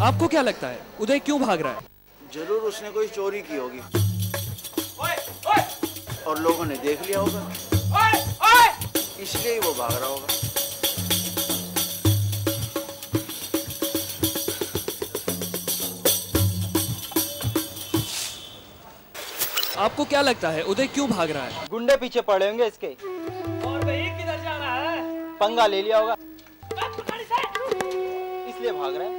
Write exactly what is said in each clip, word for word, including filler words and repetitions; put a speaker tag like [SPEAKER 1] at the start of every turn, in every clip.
[SPEAKER 1] आपको क्या लगता है उदय क्यों भाग रहा है?
[SPEAKER 2] जरूर उसने कोई चोरी की होगी और लोगों ने देख लिया होगा, इसलिए ही वो भाग रहा होगा।
[SPEAKER 1] आपको क्या लगता है उदय क्यों भाग रहा है?
[SPEAKER 3] गुंडे पीछे पड़े होंगे इसके।
[SPEAKER 4] और भाई किधर जा रहा है?
[SPEAKER 3] पंगा ले लिया होगा, इसलिए भाग रहा है।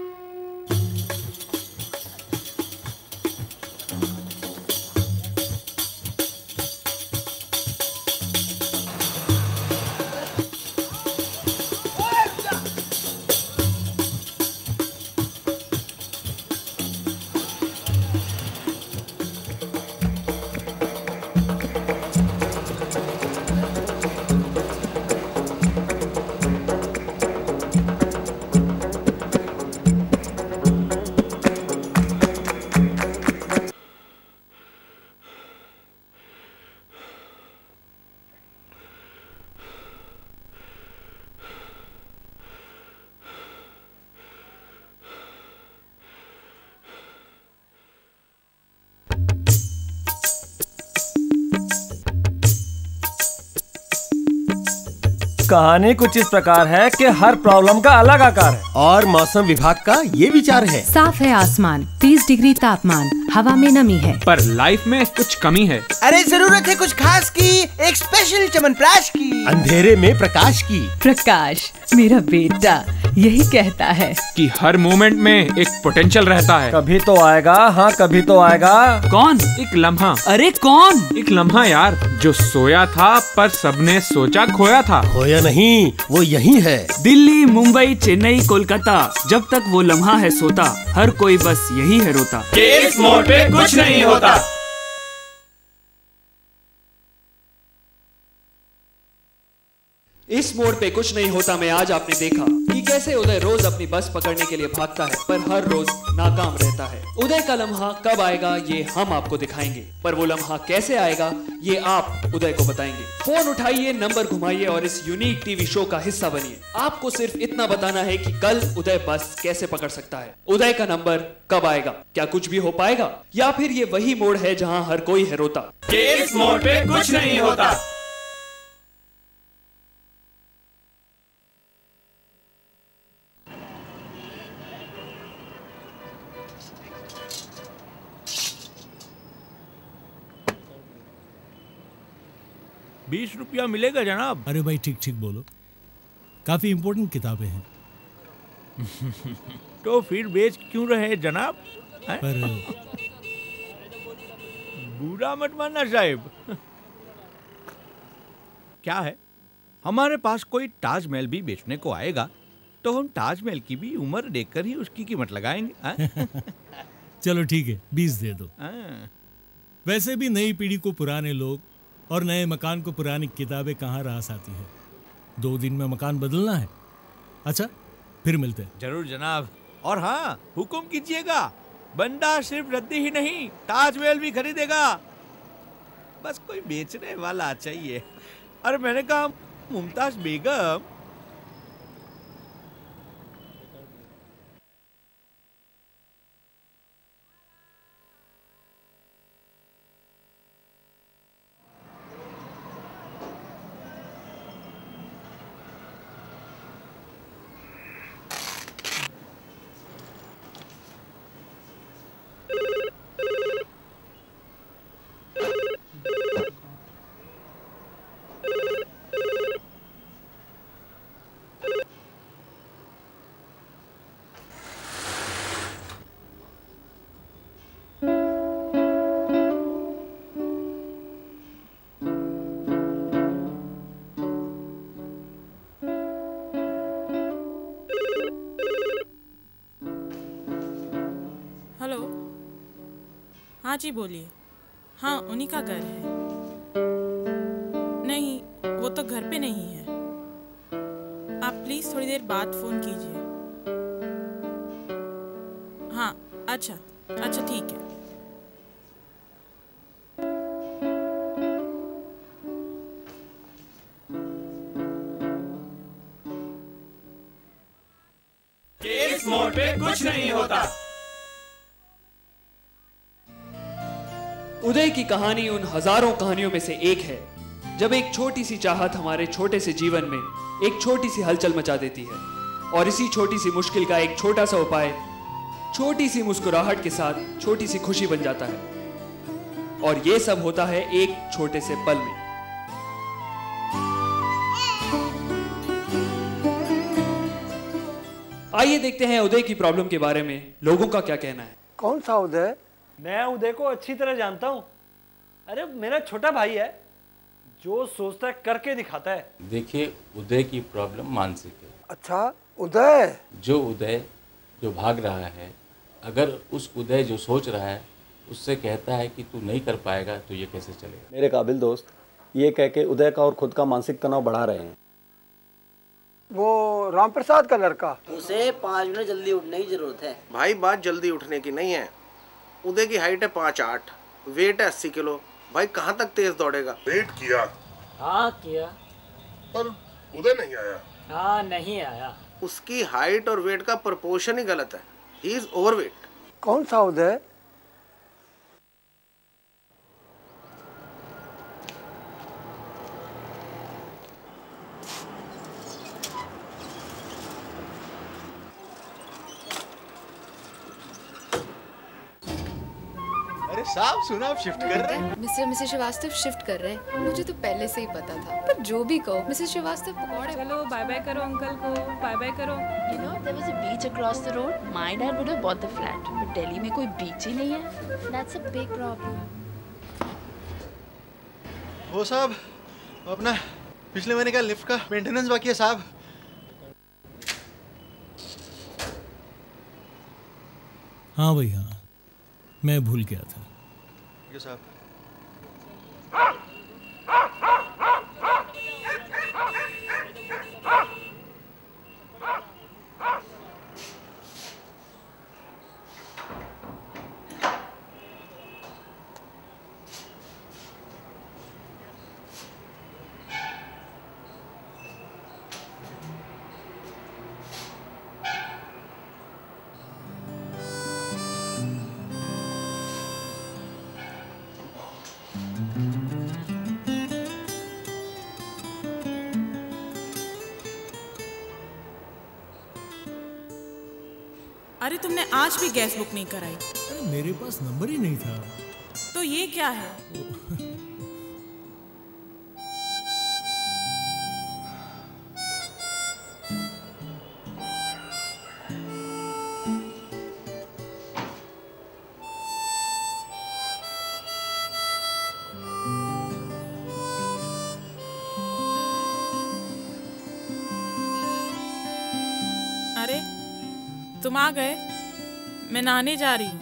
[SPEAKER 5] कहानी कुछ इस प्रकार है कि हर प्रॉब्लम का अलग आकार है और मौसम विभाग का ये विचार है।
[SPEAKER 6] साफ है आसमान, तीस डिग्री तापमान, हवा में नमी है,
[SPEAKER 7] पर लाइफ में कुछ कमी है।
[SPEAKER 8] अरे जरूरत है कुछ खास की, एक स्पेशल च्यवनप्राश की,
[SPEAKER 5] अंधेरे में प्रकाश की।
[SPEAKER 6] प्रकाश मेरा बेटा यही कहता है
[SPEAKER 7] कि हर मोमेंट में एक पोटेंशियल रहता है।
[SPEAKER 5] कभी तो आएगा, हाँ कभी तो आएगा।
[SPEAKER 7] कौन? एक लम्हा।
[SPEAKER 4] अरे कौन?
[SPEAKER 7] एक लम्हा यार, जो सोया था पर सबने सोचा खोया था।
[SPEAKER 5] खोया नहीं, वो यही है।
[SPEAKER 4] दिल्ली, मुंबई, चेन्नई, कोलकाता, जब तक वो लम्हा है सोता, हर कोई बस यही है रोता
[SPEAKER 7] कि इस मोड़ पे कुछ नहीं होता।
[SPEAKER 1] इस मोड़ पे कुछ नहीं होता में आज आपने देखा कि कैसे उदय रोज अपनी बस पकड़ने के लिए भागता है पर हर रोज नाकाम रहता है। उदय का लम्हा कब आएगा ये हम आपको दिखाएंगे, पर वो लम्हा कैसे आएगा ये आप उदय को बताएंगे। फोन उठाइए, नंबर घुमाइए और इस यूनिक टीवी शो का हिस्सा बनिए। आपको सिर्फ इतना बताना है कि कल उदय बस कैसे पकड़ सकता है। उदय का नंबर कब आएगा? क्या कुछ भी हो पाएगा या फिर ये वही मोड़ है जहाँ हर कोई है रोता?
[SPEAKER 7] कि इस मोड़ पे कुछ नहीं होता।
[SPEAKER 9] बीस रुपया मिलेगा जनाब।
[SPEAKER 10] अरे भाई ठीक ठीक बोलो, काफी इम्पोर्टेंट किताबें हैं।
[SPEAKER 9] तो फिर बेच क्यों रहे जनाब?
[SPEAKER 10] पर
[SPEAKER 9] बुरा मत मानना साहब। क्या है, हमारे पास कोई ताजमहल भी बेचने को आएगा तो हम ताजमहल की भी उम्र देखकर ही उसकी कीमत लगाएंगे।
[SPEAKER 10] चलो ठीक है, बीस दे दो। वैसे भी नई पीढ़ी को पुराने लोग और नए मकान को पुरानी किताबें कहाँ रास आती है। दो दिन में मकान बदलना है। अच्छा फिर मिलते हैं।
[SPEAKER 9] जरूर जनाब। और हाँ, हुक्म कीजिएगा, बंदा सिर्फ रद्दी ही नहीं ताजमहल भी खरीदेगा। बस कोई बेचने वाला चाहिए। अरे मैंने कहा मुमताज बेगम।
[SPEAKER 11] हेलो, हाँ जी बोलिए। हाँ उन्हीं का घर है। नहीं वो तो घर पे नहीं है। आप प्लीज थोड़ी देर बाद फोन कीजिए। हाँ अच्छा अच्छा ठीक है।
[SPEAKER 7] इस मोड़
[SPEAKER 4] पे कुछ नहीं होता।
[SPEAKER 1] उदय की कहानी उन हजारों कहानियों में से एक है जब एक छोटी सी चाहत हमारे छोटे से जीवन में एक छोटी सी हलचल मचा देती है और इसी छोटी सी मुश्किल का एक छोटा सा उपाय छोटी सी मुस्कुराहट के साथ छोटी सी खुशी बन जाता है। और ये सब होता है एक छोटे से पल में। आइए देखते हैं उदय की प्रॉब्लम के बारे में लोगों का क्या कहना है।
[SPEAKER 12] कौन सा उदय?
[SPEAKER 5] मैं उदय को अच्छी तरह जानता हूँ। अरे मेरा छोटा भाई है, जो सोचता है करके दिखाता है।
[SPEAKER 13] देखिए, उदय की प्रॉब्लम मानसिक है।
[SPEAKER 12] अच्छा, उदय?
[SPEAKER 13] जो उदय जो भाग रहा है, अगर उस उदय जो सोच रहा है उससे कहता है कि तू नहीं कर पाएगा, तो ये कैसे चलेगा।
[SPEAKER 14] मेरे काबिल दोस्त ये कह के उदय का और खुद का मानसिक तनाव बढ़ा रहे हैं।
[SPEAKER 12] वो राम प्रसाद का लड़का?
[SPEAKER 15] उसे पाँच मिनट जल्दी उठने की जरूरत है।
[SPEAKER 2] भाई बात जल्दी उठने की नहीं है। उदय की हाइट है पाँच आठ, वेट है अस्सी किलो। भाई कहाँ तक तेज दौड़ेगा?
[SPEAKER 16] वेट किया?
[SPEAKER 15] हाँ किया,
[SPEAKER 16] पर उदय नहीं आया।
[SPEAKER 15] हाँ नहीं आया।
[SPEAKER 2] उसकी हाइट और वेट का प्रोपोर्शन ही गलत है। He is overweight.
[SPEAKER 12] कौन सा उदय?
[SPEAKER 17] अरे साहब सुना, आप शिफ्ट कर रहे हैं?
[SPEAKER 18] मिस्टर मिसेस श्रीवास्तव शिफ्ट कर रहे हैं। मुझे तो पहले से ही पता था, पर जो भी कहो मिसेस श्रीवास्तव पकौड़े।
[SPEAKER 11] चलो बाय बाय करो अंकल को, बाय बाय करो।
[SPEAKER 19] You know, there was a beach across the road. My dad would have bought the flat, but Delhi में कोई बीच ही नहीं है. That's a big problem.
[SPEAKER 17] वो साहब, अपना पिछले महीने का लिफ्ट का मेंटेनेंस बाकी है साहब।
[SPEAKER 10] हाँ भाई हाँ, मैं भूल गया था।
[SPEAKER 17] ये साहब।
[SPEAKER 11] अरे तुमने आज भी गैस बुक नहीं कराई?
[SPEAKER 10] अरे मेरे पास नंबर ही नहीं था।
[SPEAKER 11] तो ये क्या है? अरे तुम आ गए, मैं नहाने जा रही हूँ।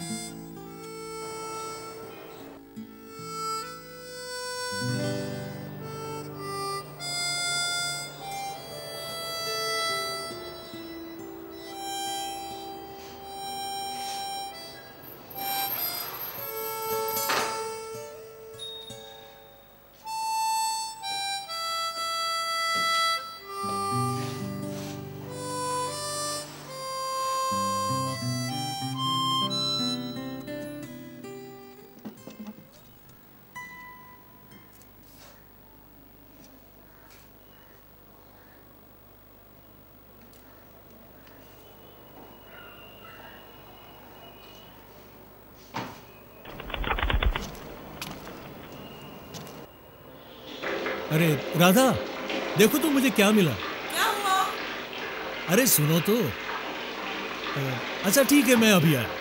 [SPEAKER 10] अरे राधा, देखो तो मुझे क्या मिला।
[SPEAKER 11] क्या हुआ?
[SPEAKER 10] अरे सुनो तो। अच्छा ठीक है, मैं अभी आया।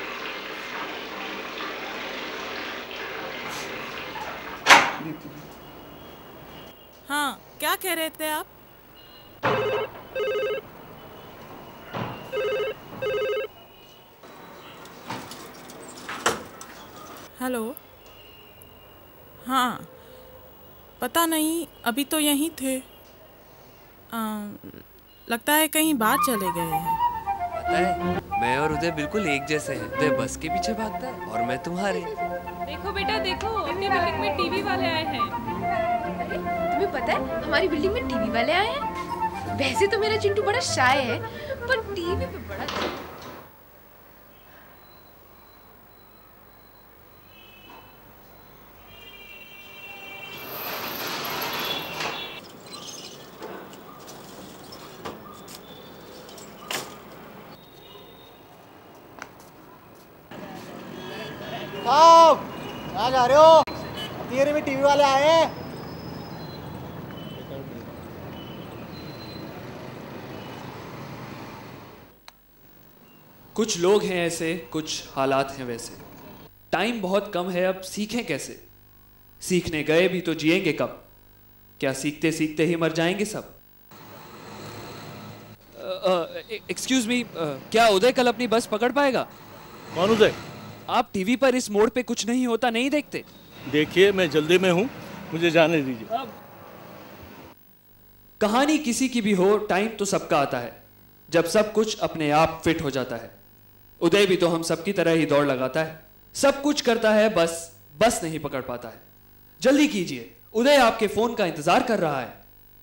[SPEAKER 11] हाँ, क्या कह रहे थे आप? हेलो। हाँ, पता नहीं, अभी तो यहीं थे। आ, लगता है कहीं बाहर चले गए हैं।
[SPEAKER 20] पता है, मैं और उदय बिल्कुल एक जैसे हैं। उदय बस के पीछे भागता है और मैं तुम्हारे।
[SPEAKER 11] देखो बेटा देखो, अपनी बिल्डिंग में टीवी वाले आए हैं।
[SPEAKER 18] अरे तुम्हें पता है हमारी बिल्डिंग में टीवी वाले आए हैं? वैसे तो मेरा चिंटू बड़ा शाय है, पर टीवी पे बड़ा
[SPEAKER 17] साहब कहाँ जा रहे हो? थिएटर में टीवी वाले आए हैं।
[SPEAKER 1] कुछ लोग हैं ऐसे, कुछ हालात हैं वैसे। टाइम बहुत कम है, अब सीखें कैसे? सीखने गए भी तो जिएंगे कब? क्या सीखते सीखते ही मर जाएंगे सब? एक्सक्यूज मी, क्या उदय कल अपनी बस पकड़ पाएगा?
[SPEAKER 21] कौन उदय?
[SPEAKER 1] आप टीवी पर इस मोड़ पे कुछ नहीं होता नहीं देखते?
[SPEAKER 21] देखिए मैं जल्दी में हूँ, मुझे जाने दीजिए।
[SPEAKER 1] कहानी किसी की भी हो, टाइम तो सबका आता है जब सब कुछ अपने आप फिट हो जाता है। उदय भी तो हम सबकी तरह ही दौड़ लगाता है, सब कुछ करता है, बस बस नहीं पकड़ पाता है। जल्दी कीजिए, उदय आपके फोन का इंतजार कर रहा है।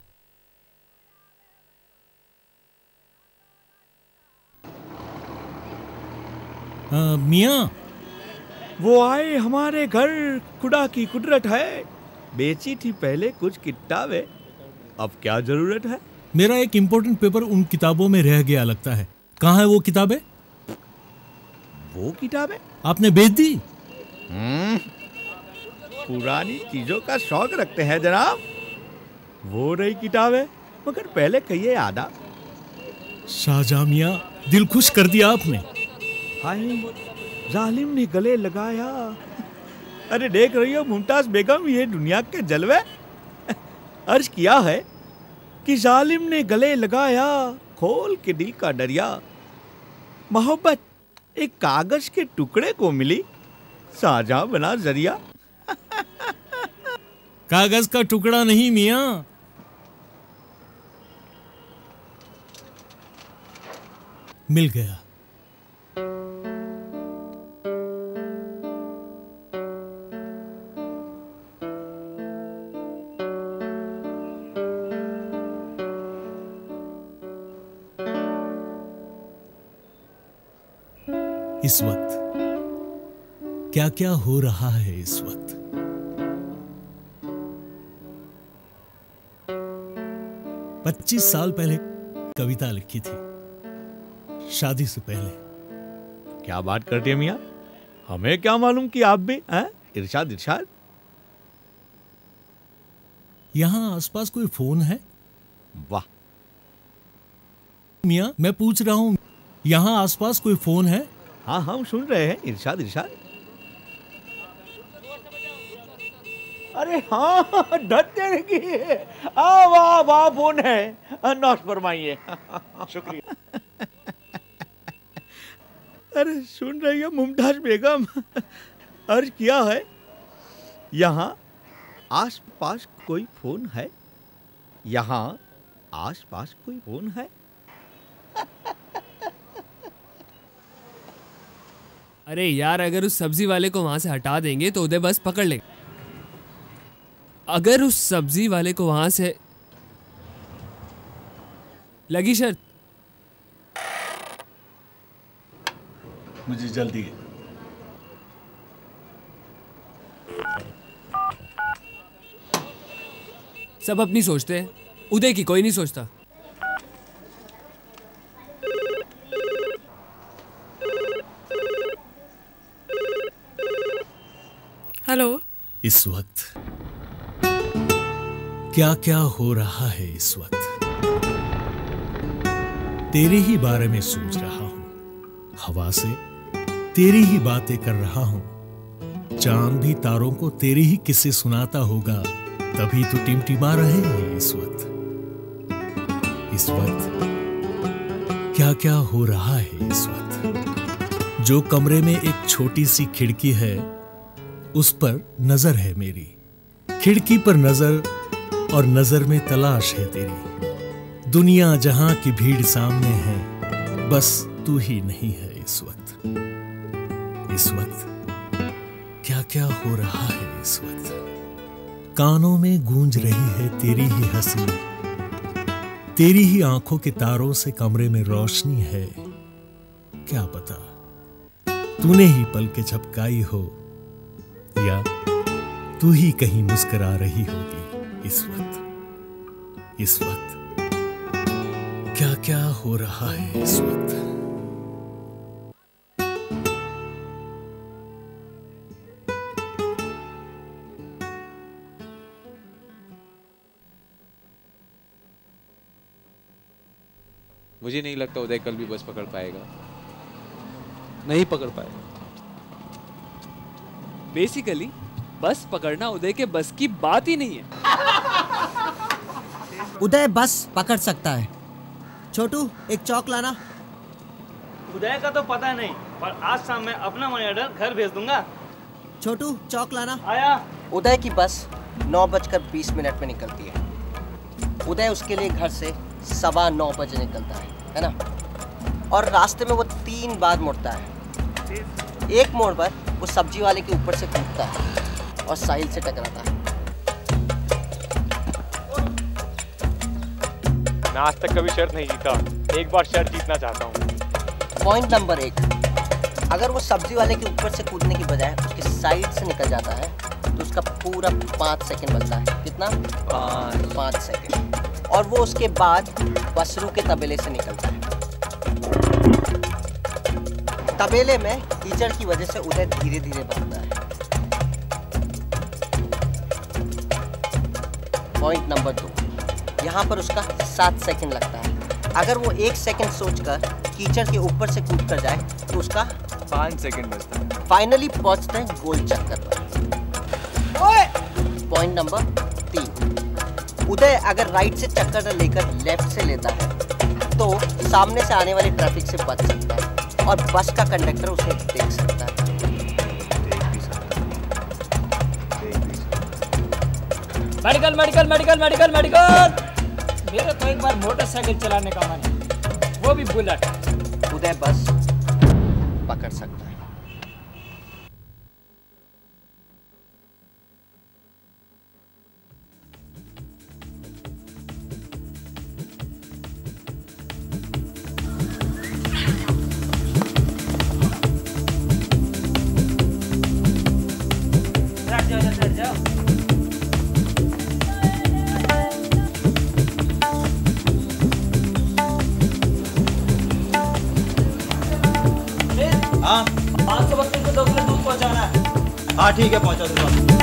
[SPEAKER 10] मियाँ,
[SPEAKER 9] वो आए हमारे घर, खुदा की कुदरत है। बेची थी पहले कुछ किताबें, अब क्या जरूरत है?
[SPEAKER 10] मेरा एक इम्पोर्टेंट पेपर उन किताबों में रह गया लगता है। कहाँ है वो किताबें?
[SPEAKER 9] वो किताबें
[SPEAKER 10] आपने बेच दी?
[SPEAKER 9] हम्म, पुरानी चीजों का शौक रखते हैं जनाब। वो रही किताबें, मगर पहले कहिए आदा।
[SPEAKER 10] शाहजहां मियाँ, दिल खुश कर दिया आपने।
[SPEAKER 9] हाय, जालिम ने गले लगाया। अरे देख रही हो मुमताज बेगम, ये दुनिया के जलवे। अर्ज किया है कि जालिम ने गले लगाया, खोल के दिल का दरिया। मोहब्बत एक कागज के टुकड़े को मिली, शाहजहां बना जरिया।
[SPEAKER 10] कागज का टुकड़ा नहीं मियाँ, मिल गया। इस वक्त क्या क्या हो रहा है इस वक्त? पच्चीस साल पहले कविता लिखी थी, शादी से पहले।
[SPEAKER 9] क्या बात करते हैं मियाँ, हमें क्या मालूम कि आप भी हैं? इरशाद इरशाद।
[SPEAKER 10] यहां आसपास कोई फोन है?
[SPEAKER 9] वाह
[SPEAKER 10] मियाँ, मैं पूछ रहा हूं, यहां आसपास कोई फोन है?
[SPEAKER 9] हाँ हम सुन रहे हैं, इरशाद इरशाद। अरे हाँ, धत्ते की आ वाह वाह फोन है, नौश फरमाइए। शुक्रिया। अरे सुन रही है मुमताज बेगम, अर्ज किया है यहाँ आस पास कोई फोन है, यहाँ आस पास कोई फोन है।
[SPEAKER 20] अरे यार, अगर उस सब्जी वाले को वहां से हटा देंगे तो उदय बस पकड़ लेगा। अगर उस सब्जी वाले को वहां से लगी शर्त।
[SPEAKER 10] मुझे जल्दी है।
[SPEAKER 20] सब अपनी सोचते हैं, उदय की कोई नहीं सोचता।
[SPEAKER 11] हेलो।
[SPEAKER 10] इस वक्त क्या क्या हो रहा है इस वक्त? तेरे ही बारे में सोच रहा हूं, हवा से तेरी ही बातें कर रहा हूं। चांद भी तारों को तेरे ही किस्से सुनाता होगा, तभी तो टिमटिमा रहे हैं इस वक्त। इस वक्त क्या क्या हो रहा है इस वक्त? जो कमरे में एक छोटी सी खिड़की है, उस पर नजर है मेरी। खिड़की पर नजर और नजर में तलाश है तेरी। दुनिया जहां की भीड़ सामने है, बस तू ही नहीं है इस वक्त। इस वक्त क्या क्या हो रहा है इस वक्त? कानों में गूंज रही है तेरी ही हंसी, तेरी ही आंखों के तारों से कमरे में रोशनी है। क्या पता तूने ही पलकें झपकाई हो, या तू ही कहीं मुस्कुरा रही होगी इस वक्त। इस वक्त क्या क्या हो रहा है इस वक्त?
[SPEAKER 3] मुझे नहीं लगता उदय कल भी बस पकड़ पाएगा, नहीं पकड़ पाएगा।
[SPEAKER 1] बेसिकली बस पकड़ना उदय के बस की बात ही नहीं है।
[SPEAKER 22] उदय बस पकड़ सकता है। छोटू एक चौक लाना।
[SPEAKER 5] उदय का तो पता नहीं, पर आज शाम मैं अपना मनी ऑर्डर घर भेज दूंगा।
[SPEAKER 22] छोटू चौक लाना।
[SPEAKER 5] आया।
[SPEAKER 15] उदय की बस नौ बजकर बीस मिनट में निकलती है। उदय उसके लिए घर से सवा नौ बजे निकलता है, है ना? और रास्ते में वो तीन बार मुड़ता है। एक मोड़ पर वो सब्जी वाले के ऊपर से कूदता है और साहिल से टकराता है।
[SPEAKER 23] मैं आज तक कभी शर्त नहीं जीता, एक बार शर्त जीतना चाहता हूँ।
[SPEAKER 15] पॉइंट नंबर एक, अगर वो सब्जी वाले के ऊपर से कूदने की बजाय उसके साइड से निकल जाता है तो उसका पूरा पाँच सेकंड बनता है। कितना? पाँच पाँच सेकंड। और वो उसके बाद बसरू के तबेले से निकलता है। तबेले में कीचड़ की वजह से उदय धीरे धीरे बढ़ता है। पॉइंट नंबर दो, यहाँ पर उसका सात सेकंड लगता है। अगर वो एक सेकंड सोचकर कीचड़ के ऊपर से कूद कर जाए तो उसका
[SPEAKER 23] पाँच सेकंड बचता है।
[SPEAKER 15] फाइनली पहुंचते हैं गोल चक्कर पर। पॉइंट नंबर तीन, उदय अगर राइट से चक्कर लेकर लेफ्ट से लेता है तो सामने से आने वाली ट्रैफिक से बच सकता है और बस का कंडक्टर उसे देख सकता है। Medical medical medical medical medical मेरा तो एक बार मोटरसाइकिल चलाने का मन है, वो भी बुलेट। उदय बस पकड़ सकता है।
[SPEAKER 22] हाँ
[SPEAKER 15] पाँच सौ बत्तीस को दो किलो दूध पहुँचाना है।
[SPEAKER 22] हाँ ठीक है, पहुँचा दूंगा।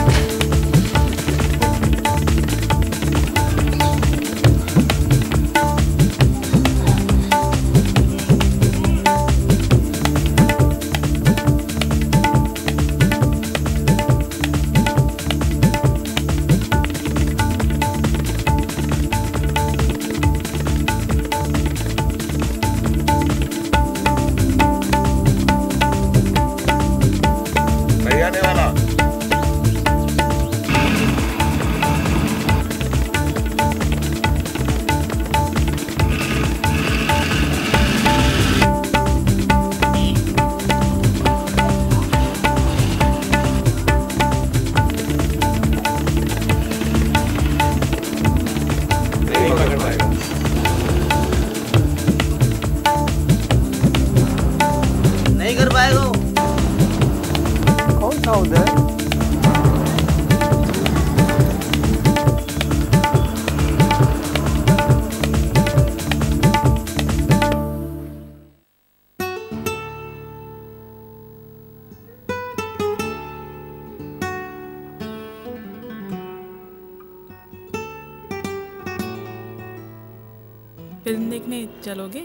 [SPEAKER 11] फिल्म देखने चलोगे?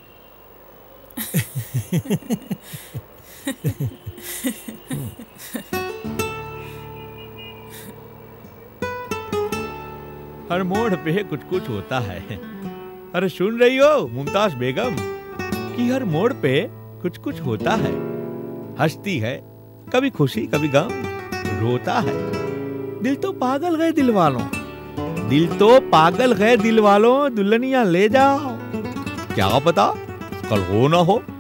[SPEAKER 9] हर मोड़ पे कुछ कुछ होता है। अरे सुन रही हो मुमताज बेगम कि हर मोड़ पे कुछ कुछ होता है। हंसती है, कभी खुशी कभी गम, रोता है। दिल तो पागल गए दिल वालों, दिल तो पागल गए दिल वालों, दुल्हनिया ले जाओ। क्या पता कल हो ना हो।